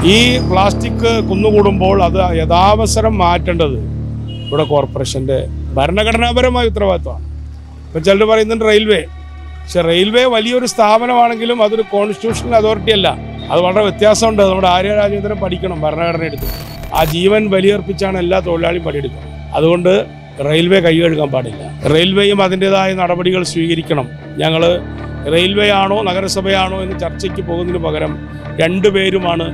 ഈ പ്ലാസ്റ്റിക് കുന്നുകൂടുമ്പോൾ അത് യഥാവസരം മാറ്റേണ്ടത് ഇവിടെ കോർപ്പറേഷൻ്റെ ഭരണഘടനാപരമായ ഉത്തരവാദിത്വമാണ്. ഇപ്പം ചിലർ പറയുന്നുണ്ട് റെയിൽവേ, പക്ഷെ റെയിൽവേ വലിയൊരു സ്ഥാപനമാണെങ്കിലും അതൊരു കോൺസ്റ്റിറ്റ്യൂഷണൽ അതോറിറ്റി അല്ല. അത് വളരെ വ്യത്യാസമുണ്ട്. നമ്മുടെ ആര്യ രാജേന്ദ്രൻ പഠിക്കണം ഭരണഘടന എടുത്ത്. ആ ജീവൻ ബലിയർപ്പിച്ചാണ് എല്ലാ തൊഴിലാളിയും പണിയെടുക്കുന്നത്. അതുകൊണ്ട് റെയിൽവേ കൈ കഴുകാൻ പാടില്ല. റെയിൽവേയും അതിൻ്റെതായ നടപടികൾ സ്വീകരിക്കണം. ഞങ്ങൾ റെയിൽവേ ആണോ നഗരസഭയാണോ എന്ന് ചർച്ചയ്ക്ക് പോകുന്നതിന് പകരം രണ്ടുപേരുമാണ്.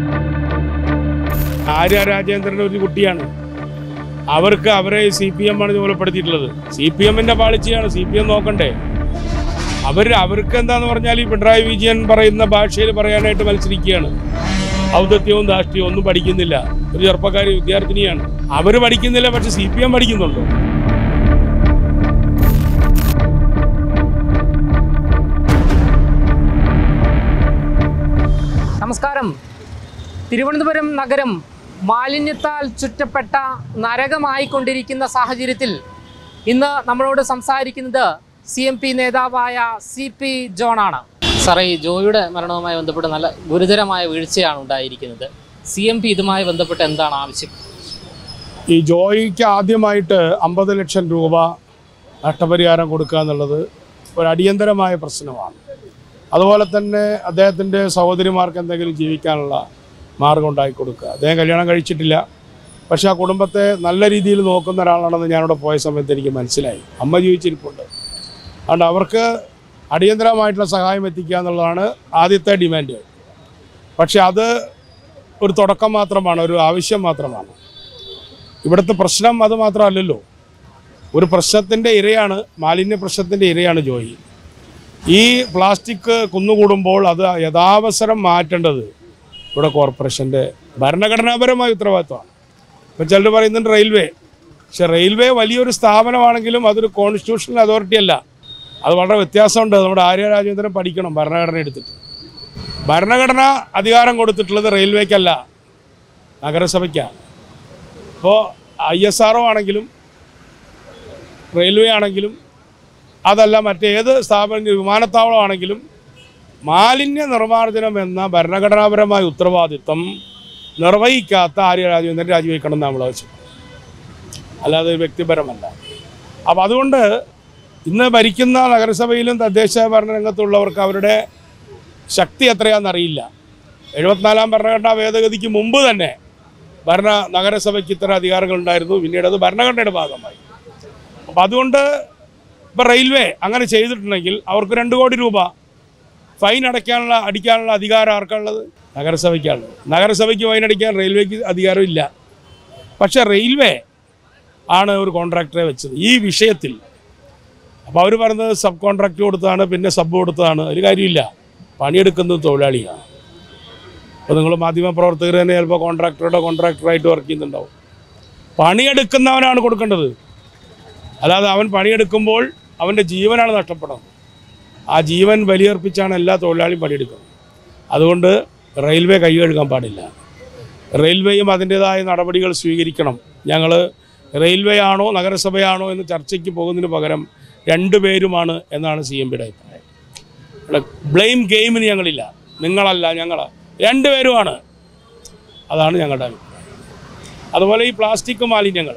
ആര്യ രാജേന്ദ്രൻ ഒരു കുട്ടിയാണ്. അവർക്ക് അവരെ CPM ആണ് ചുമതലപ്പെടുത്തിയിട്ടുള്ളത്. CPM-ന്റെ പാളിച്ചയാണ്. CPM നോക്കണ്ടേ? അവർക്ക് എന്താന്ന് പറഞ്ഞാൽ ഈ പിണറായി വിജയൻ പറയുന്ന ഭാഷയിൽ പറയാനായിട്ട് മത്സരിക്കുകയാണ്. ഔദത്യവും ധാർഷ്ട്യവും ഒന്നും പഠിക്കുന്നില്ല. ഒരു ചെറുപ്പക്കാരി വിദ്യാർത്ഥിനിയാണ്. അവർ പഠിക്കുന്നില്ല, പക്ഷെ CPM പഠിക്കുന്നുണ്ടോ? നമസ്കാരം. തിരുവനന്തപുരം നഗരം മാലിന്യത്താൽ ചുറ്റപ്പെട്ട നരകമായിക്കൊണ്ടിരിക്കുന്ന സാഹചര്യത്തിൽ ഇന്ന് നമ്മളോട് സംസാരിക്കുന്നത് CMP നേതാവായ CP ജോണാണ്. സാറേ, ഈ ജോയിയുടെ മരണവുമായി ബന്ധപ്പെട്ട് നല്ല ഗുരുതരമായ വീഴ്ചയാണ് ഉണ്ടായിരിക്കുന്നത്. CMP ഇതുമായി ബന്ധപ്പെട്ട് എന്താണ് ആവശ്യം? ഈ ജോയിക്ക് ആദ്യമായിട്ട് 50 ലക്ഷം രൂപ നഷ്ടപരിഹാരം കൊടുക്കുക എന്നുള്ളത് ഒരു അടിയന്തരമായ പ്രശ്നമാണ്. അതുപോലെ തന്നെ അദ്ദേഹത്തിൻ്റെ സഹോദരിമാർക്ക് എന്തെങ്കിലും ജീവിക്കാനുള്ള മാർഗം ഉണ്ടാക്കി കൊടുക്കുക. അദ്ദേഹം കല്യാണം കഴിച്ചിട്ടില്ല, പക്ഷേ ആ കുടുംബത്തെ നല്ല രീതിയിൽ നോക്കുന്ന ഒരാളാണെന്ന് ഞാനിവിടെ പോയ സമയത്ത് എനിക്ക് മനസ്സിലായി. അമ്മ ജീവിച്ചിരിപ്പുണ്ട്. അതുകൊണ്ട് അവർക്ക് അടിയന്തരമായിട്ടുള്ള സഹായം എത്തിക്കുക എന്നുള്ളതാണ് ആദ്യത്തെ ഡിമാൻഡ്. പക്ഷെ അത് ഒരു തുടക്കം മാത്രമാണ്, ഒരു ആവശ്യം മാത്രമാണ്. ഇവിടുത്തെ പ്രശ്നം അത് മാത്രമല്ലല്ലോ. ഒരു പ്രശ്നത്തിൻ്റെ ഇരയാണ്, മാലിന്യ പ്രശ്നത്തിൻ്റെ ഇരയാണ് ജോയി. ഈ പ്ലാസ്റ്റിക് കുന്നുകൂടുമ്പോൾ അത് യഥാവസരം മാറ്റേണ്ടത് ഇവിടെ കോർപ്പറേഷൻ്റെ ഭരണഘടനാപരമായ ഉത്തരവാദിത്വമാണ്. ഇപ്പം ചിലർ പറയുന്നുണ്ട് റെയിൽവേ, പക്ഷെ റെയിൽവേ വലിയൊരു സ്ഥാപനമാണെങ്കിലും അതൊരു കോൺസ്റ്റിറ്റ്യൂഷണൽ അതോറിറ്റി അല്ല. അത് വളരെ വ്യത്യാസമുണ്ട്. നമ്മുടെ ആര്യ രാജേന്ദ്രൻ പഠിക്കണം ഭരണഘടന എടുത്തിട്ട്. ഭരണഘടന അധികാരം കൊടുത്തിട്ടുള്ളത് റെയിൽവേക്കല്ല, നഗരസഭയ്ക്കാണ്. ഇപ്പോൾ ISRO ആണെങ്കിലും റെയിൽവേ ആണെങ്കിലും അതല്ല മറ്റേത് സ്ഥാപനം, വിമാനത്താവളമാണെങ്കിലും മാലിന്യ നിർമ്മാർജ്ജനം എന്ന ഭരണഘടനാപരമായ ഉത്തരവാദിത്വം നിർവഹിക്കാത്ത ആര്യ രാജേന്ദ്രൻ രാജിവെക്കണം എന്ന് നമ്മൾ ആവശ്യം, അല്ലാതെ വ്യക്തിപരമല്ല. അപ്പം അതുകൊണ്ട് ഇന്ന് ഭരിക്കുന്ന നഗരസഭയിലും തദ്ദേശ ഭരണ രംഗത്തുള്ളവർക്ക് അവരുടെ ശക്തി എത്രയാണെന്നറിയില്ല. 74-ാം ഭരണഘടനാ ഭേദഗതിക്ക് മുമ്പ് തന്നെ നഗരസഭയ്ക്ക് ഇത്തരം അധികാരങ്ങളുണ്ടായിരുന്നു. പിന്നീട് അത് ഭരണഘടനയുടെ ഭാഗമായി. അപ്പം അതുകൊണ്ട് ഇപ്പോൾ റെയിൽവേ അങ്ങനെ ചെയ്തിട്ടുണ്ടെങ്കിൽ അവർക്ക് 2 കോടി രൂപ ഫൈൻ അടിക്കാനുള്ള അധികാരം ആർക്കാണുള്ളത്? നഗരസഭയ്ക്കാണുള്ളത്. നഗരസഭയ്ക്ക് ഫൈൻ അടിക്കാൻ റെയിൽവേക്ക് അധികാരമില്ല. പക്ഷേ റെയിൽവേ ആണ് ഒരു കോൺട്രാക്ടറെ വെച്ചത് ഈ വിഷയത്തിൽ. അപ്പോൾ അവർ പറഞ്ഞത് സബ് കോൺട്രാക്ട് കൊടുത്തതാണ്, പിന്നെ സബ് കൊടുത്തതാണ്. ഒരു കാര്യമില്ല, പണിയെടുക്കുന്നത് തൊഴിലാളിയാണ്. അപ്പോൾ നിങ്ങൾ മാധ്യമപ്രവർത്തകർ തന്നെ ചിലപ്പോൾ കോൺട്രാക്ടറായിട്ട് വർക്ക് ചെയ്യുന്നുണ്ടാവും. പണിയെടുക്കുന്നവനാണ് കൊടുക്കേണ്ടത്, അല്ലാതെ അവൻ പണിയെടുക്കുമ്പോൾ അവൻ്റെ ജീവനാണ് നഷ്ടപ്പെടുന്നത്. ആ ജീവൻ ബലിയർപ്പിച്ചാണ് എല്ലാ തൊഴിലാളിയും പണിയെടുക്കുന്നത്. അതുകൊണ്ട് റെയിൽവേ കൈ കഴുകാൻ പാടില്ല. റെയിൽവേയും അതിൻ്റെതായ നടപടികൾ സ്വീകരിക്കണം. ഞങ്ങൾ റെയിൽവേ ആണോ നഗരസഭയാണോ എന്ന് ചർച്ചയ്ക്ക് പോകുന്നതിന് പകരം രണ്ടുപേരുമാണ് എന്നാണ് CMPയുടെ അഭിപ്രായം. ബ്ലെയിം ഗെയിമിന് ഞങ്ങളില്ല, നിങ്ങളല്ല ഞങ്ങൾ, രണ്ടുപേരുമാണ്. അതാണ് ഞങ്ങളുടെ അഭിപ്രായം. അതുപോലെ ഈ പ്ലാസ്റ്റിക്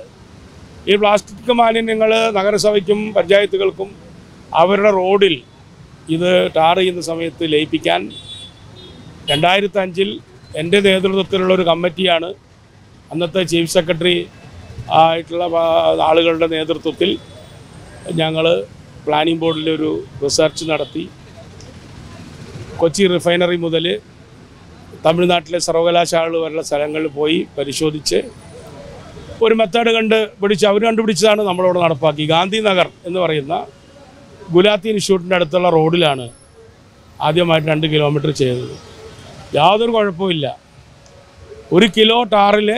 മാലിന്യങ്ങൾ നഗരസഭയ്ക്കും പഞ്ചായത്തുകൾക്കും അവരുടെ റോഡിൽ ഇത് ടാർ ചെയ്യുന്ന സമയത്ത് ലയിപ്പിക്കാൻ 2005-ൽ എൻ്റെ നേതൃത്വത്തിലുള്ളൊരു കമ്മിറ്റിയാണ്, അന്നത്തെ ചീഫ് സെക്രട്ടറി ആയിട്ടുള്ള ആളുകളുടെ നേതൃത്വത്തിൽ ഞങ്ങൾ പ്ലാനിംഗ് ബോർഡിലൊരു റിസർച്ച് നടത്തി. കൊച്ചി റിഫൈനറി മുതൽ തമിഴ്നാട്ടിലെ സർവകലാശാലകൾ വരെയുള്ള സ്ഥലങ്ങളിൽ പോയി പരിശോധിച്ച് ഒരു മെത്തേഡ് അവർ കണ്ടുപിടിച്ചതാണ് നമ്മളോട് നടപ്പാക്കി. ഗാന്ധിനഗർ എന്ന് പറയുന്ന ഗുലാത്തി ഇൻസ്റ്റിറ്റ്യൂട്ടിൻ്റെ അടുത്തുള്ള റോഡിലാണ് ആദ്യമായിട്ട് 2 കിലോമീറ്റർ ചെയ്തത്. യാതൊരു കുഴപ്പമില്ല. 1 കിലോ ടാറിൽ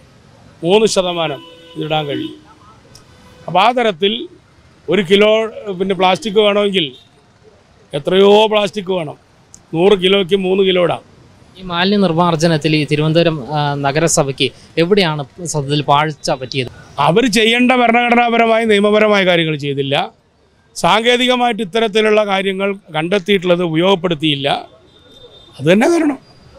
3% ഇതിടാൻ കഴിയും. അപ്പോൾ ആ തരത്തിൽ 1 കിലോ പിന്നെ പ്ലാസ്റ്റിക് വേണമെങ്കിൽ എത്രയോ പ്ലാസ്റ്റിക് വേണം. 100 കിലോയ്ക്ക് 3 കിലോ ഇടാം. ഈ മാലിന്യ നിർമ്മാർജ്ജനത്തിൽ ഈ തിരുവനന്തപുരം നഗരസഭയ്ക്ക് എവിടെയാണ് സത്യത്തിൽ പാഴ്ച പറ്റിയത്? അവർ ചെയ്യേണ്ട ഭരണഘടനാപരമായ നിയമപരമായ കാര്യങ്ങൾ ചെയ്തില്ല. സാങ്കേതികമായിട്ട് ഇത്തരത്തിലുള്ള കാര്യങ്ങൾ കണ്ടെത്തിയിട്ടുള്ളത് ഉപയോഗപ്പെടുത്തിയില്ല. അത് തന്നെ കാരണം.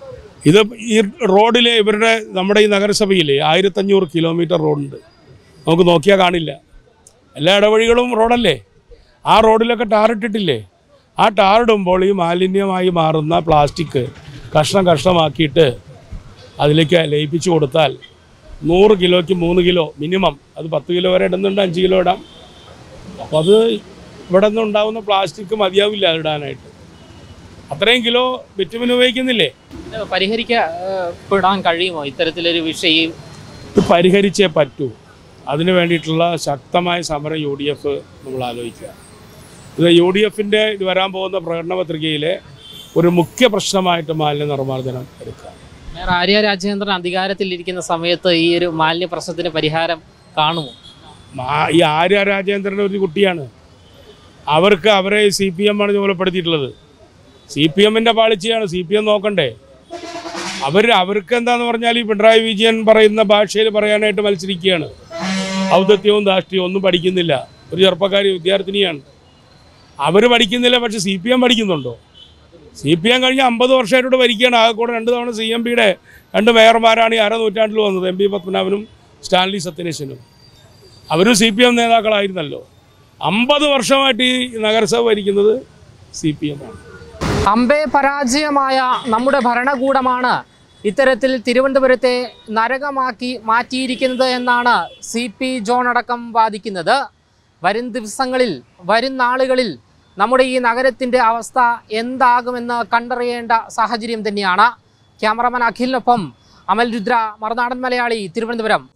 ഇത് ഈ റോഡിൽ നമ്മുടെ ഈ നഗരസഭയിൽ 1500 കിലോമീറ്റർ റോഡുണ്ട്. നമുക്ക് നോക്കിയാൽ കാണില്ല. എല്ലാ ഇടവഴികളും റോഡല്ലേ. ആ റോഡിലൊക്കെ ടാറിട്ടിട്ടില്ലേ? ആ ടാറിടുമ്പോൾ ഈ മാലിന്യമായി മാറുന്ന പ്ലാസ്റ്റിക് കഷ്ണമാക്കിയിട്ട് അതിലേക്ക് ലയിപ്പിച്ച് കൊടുത്താൽ 100 കിലോയ്ക്ക് 3 കിലോ മിനിമം, അത് 10 കിലോ വരെ ഇടുന്നുണ്ട്, 5 കിലോ ഇടാം. അപ്പോൾ അത് ഇവിടെ നിന്നുണ്ടാകുന്ന പ്ലാസ്റ്റിക് മതിയാവില്ല ഇടാനായിട്ട്. അത്രയും കിലോ ബിറ്റുമിൻ ഉപയോഗിക്കുന്നില്ലേ? പരിഹരിക്കപ്പെടാൻ കഴിയുമോ ഇത്തരത്തിലൊരു വിഷയം? ഇത് പരിഹരിച്ചേ പറ്റൂ. അതിനു വേണ്ടിയിട്ടുള്ള ശക്തമായ സമരം UDF നമ്മൾ ആലോചിക്കുക. ഇത് UDFൻ്റെ ഇത് വരാൻ പോകുന്ന പ്രകടന പത്രികയിലെ ഒരു മുഖ്യ പ്രശ്നമായിട്ട് മാലിന്യ നിർമ്മാർജ്ജനം എടുക്കുക. മേയർ ആര്യ രാജേന്ദ്രൻ അധികാരത്തിലിരിക്കുന്ന സമയത്ത് ഈ ഒരു മാലിന്യ പ്രശ്നത്തിന് പരിഹാരം കാണുമോ? ഈ ആര്യ രാജേന്ദ്രൻ ഒരു കുട്ടിയാണ്. അവരെ CPM ആണ് ചുമതലപ്പെടുത്തിയിട്ടുള്ളത്. CPMൻ്റെ പാളിച്ചയാണ്. CPM നോക്കണ്ടേ? അവർക്ക് എന്താന്ന് പറഞ്ഞാൽ ഈ പിണറായി വിജയൻ പറയുന്ന ഭാഷയിൽ പറയാനായിട്ട് മത്സരിക്കുകയാണ്. ഔദത്യവും ധാർഷ്ട്യവും ഒന്നും പഠിക്കുന്നില്ല. ഒരു ചെറുപ്പക്കാരി വിദ്യാർത്ഥിനിയാണ്. അവർ പഠിക്കുന്നില്ല, പക്ഷെ CPM പഠിക്കുന്നുണ്ടോ? CPM കഴിഞ്ഞ 50 വർഷമായിട്ടൂടെ ഭരിക്കുകയാണ്. ആകെ കൂടെ 2 തവണ CMPയുടെ 2 മേയർമാരാണ് ഈ നൂറ്റാണ്ടിൽ വന്നത്, MP പത്മനാഭനും സ്റ്റാൻലി സത്യനേശനും. അവരും CPM നേതാക്കളായിരുന്നല്ലോ. 50 വർഷമായിട്ട് ഈ നഗരസഭ ഭരിക്കുന്നത് CPM ആണ്. അമ്പേ പരാജയമായ നമ്മുടെ ഭരണകൂടമാണ് ഇത്തരത്തിൽ തിരുവനന്തപുരത്തെ നരകമാക്കി മാറ്റിയിരിക്കുന്നത് എന്നാണ് CP ജോൺ അടക്കം വാദിക്കുന്നത്. വരും ദിവസങ്ങളിൽ, വരും നാളുകളിൽ നമ്മുടെ ഈ നഗരത്തിൻ്റെ അവസ്ഥ എന്താകുമെന്ന് കണ്ടറിയേണ്ട സാഹചര്യം തന്നെയാണ്. ക്യാമറമാൻ അഖിലിനൊപ്പം അമൽ രുദ്ര, മറുനാടൻ മലയാളി, തിരുവനന്തപുരം.